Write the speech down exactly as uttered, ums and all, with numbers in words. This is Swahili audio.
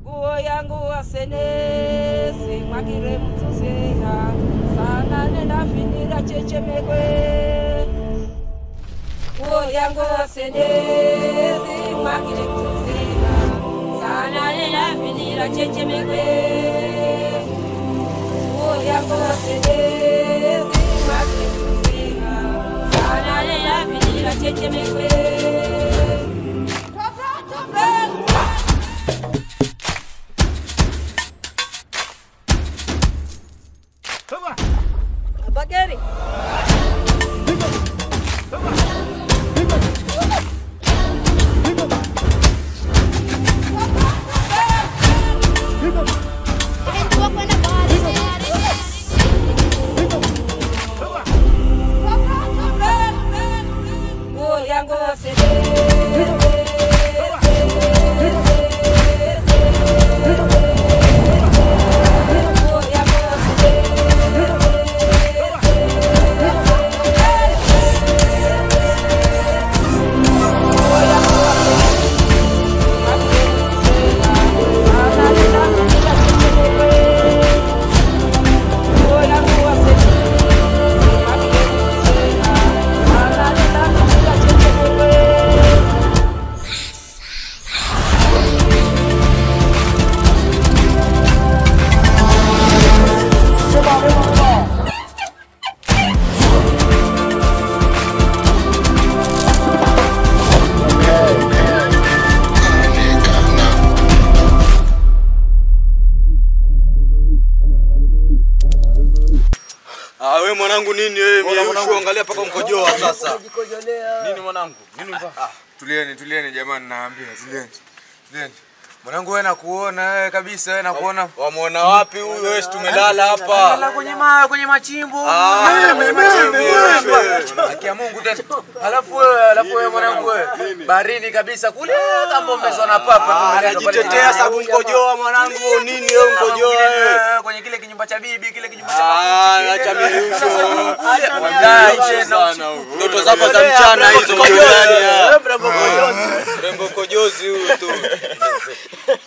Nguo yangu wasenesi mwakire mtuzeha sana nenda finira chechemekwe. Nguo yangu wasenesi mwakire mtuzeha sana nenda finira chechemekwe. Nguo yangu wasenesi mwakire mtuzeha sana nenda finira chechemekwe. Bageri. Ah, wewe mwanangu nini wewe? Mimi angalia paka mkojoa sasa. Nini mwanangu? Nini mpa? Ah, tulieni, tulieni jamani naambia, tulieni. Tulieni. Mwanangu wewe nakuona wewe kabisa wewe nakuona. Wamuona wapi huyu wewe? Tumelala hapa. Tumelala kwenye ma kwenye machimbo. Ah, mimi mimi. Akia Mungu tena. Alafu wewe, alafu wewe mwanangu wewe. Barini kabisa kule kama umezona papa anajitetea sababu mkojoa mwanangu. Nini wewe mkojoa wewe? Kwenye kile kinyumba cha bibi, kile kinyumba cha mama. Ah, acha mimi usho. Wallahi tena. Ndoto zako za mchana hizo mjoni. Rembo kojozi huyu tu.